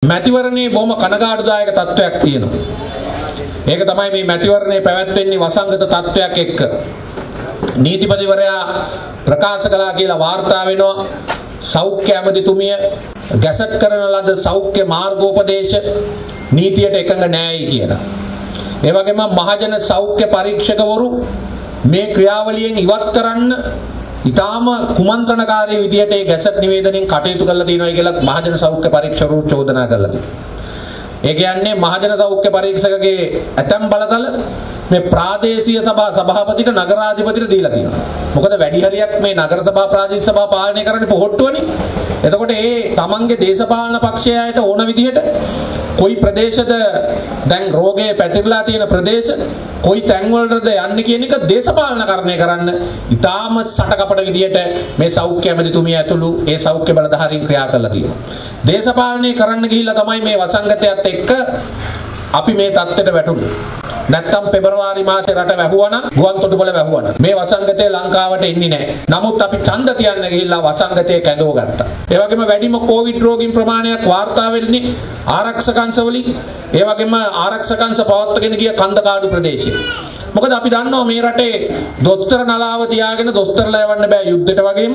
මැතිවරණයේ බොහොම කනගාටුදායක තත්ත්වයක් තියෙනවා. ඒක තමයි මේ මැතිවරණයේ පැවැත්වෙන්නේ වසංගත තත්ත්වයක් එක්ක. නීතිපතිවරයා ප්‍රකාශ කළා කියලා වාර්තා වෙනවා. සෞඛ්‍ය ඇමතිතුමිය ගැසට් කරන ලද සෞඛ්‍ය මාර්ගෝපදේශ නීතියට එකඟ නැහැයි කියලා. ඒ වගේම මහජන සෞඛ්‍ය පරීක්ෂකවරු මේ ක්‍රියාවලියෙන් ඉවත් කරන්න ඊටාම කුමන්ත්‍රණකාරී විදියට ඒ ගැසට් නිවේදනයෙන් කටයුතු කරලා තියෙනවා කියලා මහජන සෞඛ්‍ය පරීක්ෂකවරු චෝදනා කළා. ඒ කියන්නේ මහජන සෞඛ්‍ය පරීක්ෂකගේ ඇතම් බලතල මේ ප්‍රාදේශීය සභාපතිට නගරාධිපතිට දීලා තියෙනවා. මොකද වැඩි හරියක් මේ නගර සභා ප්‍රාදේශීය සභා පාලනය කරන්නේ පොහොට්ටුවනේ. එතකොට ඒ තමන්ගේ දේශපාලන පක්ෂයට ඕන විදිහට කොයි ප්‍රදේශද දැන් රෝගේ පැතිරලා තියෙන ප්‍රදේශ කොයි තැන්වලටද යන්නේ කියන එක දේශපාලනකරණය කරන්න ඊටාම සටකපට විදියට මේ සෞඛ්‍ය ඇමතිතුමිය ඇතුළු ඒ සෞඛ්‍ය බලධාරීන් ක්‍රියා කරලා තියෙනවා. දේශපාලනය කරන්න ගිහිල්ලා තමයි මේ වසංගතයත් එක්ක අපි මේ තත්ත්වයට වැටුනේ. නැත්තම් පෙබරවාරි මාසේ රට වැහුවනම් ගුවන් තොටුපළ වැහුවනම් මේ වසංගතය ලංකාවට එන්නේ නැහැ. නමුත් අපි ඡන්ද තියන්න ගිහිල්ලා වසංගතය කැඳව ගත්තා. ඒ වගේම වැඩිම කොවිඩ් රෝගීන් ප්‍රමාණයක් වාර්තා වෙන්නේ ආරක්ෂක අංශ වලින්. ඒ වගේම ආරක්ෂක අංශ පවත්වාගෙන ගිය කන්දකාඩු ප්‍රදේශයේ. මොකද අපි දන්නවා මේ රටේ දොස්තර නලාව තියාගෙන දොස්තරලා යවන්න බෑ යුද්ධයට වගේම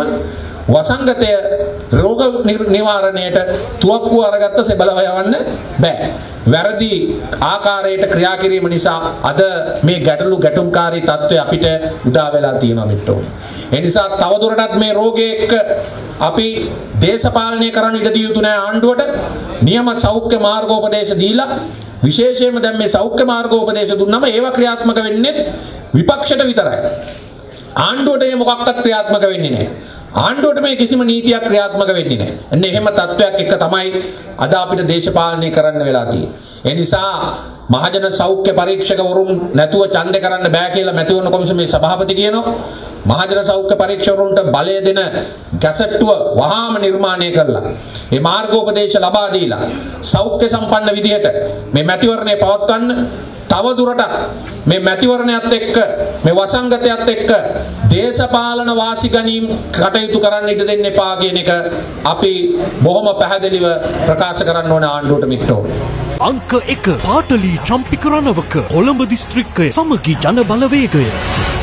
වසංගතය රෝග නිවාරණයට තුවක්කුව අරගත්ත සෙබලව යවන්න බෑ. වැරදි ආකාරයට ක්‍රියා කිරීම නිසා අද මේ ගැටුම්කාරී තත්ත්වය අපිට උදා වෙලා තියෙනවා මිත්‍රෝ. ඒ නිසා තවදුරටත් මේ රෝගය එක්ක අපි දේශපාලනය කරන්න ඉඩ දිය යුතු නැහැ ආණ්ඩුවට. නියම සෞඛ්‍ය මාර්ගෝපදේශ දීලා විශේෂයෙන්ම දැන් මේ සෞඛ්‍ය මාර්ගෝපදේශ දුන්නම ඒවා ක්‍රියාත්මක වෙන්නේ විපක්ෂයට විතරයි. ආණ්ඩුවට මේ මොකක්වත් ක්‍රියාත්මක වෙන්නේ නැහැ. ආණ්ඩුවට මේ කිසිම නීතියක් ක්‍රියාත්මක වෙන්නේ නැහැ. එන්න එහෙම තත්ත්වයක් එක්ක තමයි අද අපිට දේශපාලනය කරන්න වෙලා තියෙන්නේ. ඒ නිසා මහජන සෞඛ්‍ය පරීක්ෂකවරුන් නැතුව ඡන්දය කරන්න බෑ කියලා මැතිවරණ කොමිසමේ සභාපති කියනවා. මහජන සෞඛ්‍ය පරීක්ෂකවරුන්ට බලය දෙන ගැසට්ටුව වහාම නිර්මාණය කරලා මේ මාර්ගෝපදේශ ලබා දීලා සෞඛ්‍ය සම්පන්න විදිහට මේ මැතිවරණය පවත්වන්න තවදුරටත් මේ මැතිවරණයත් එක්ක මේ වසංගතයත් එක්ක දේශපාලන වාසි ගැනීම කටයුතු කරන්න ඉඩ දෙන්න එපා කියන එක අපි බොහොම පැහැදිලිව ප්‍රකාශ කරන්න ඕන ආණ්ඩුවට මිත්‍රෝ. අංක 1 පාටලී චම්පික රණවක කොළඹ දිස්ත්‍රික්කය සමගි ජන බලවේගය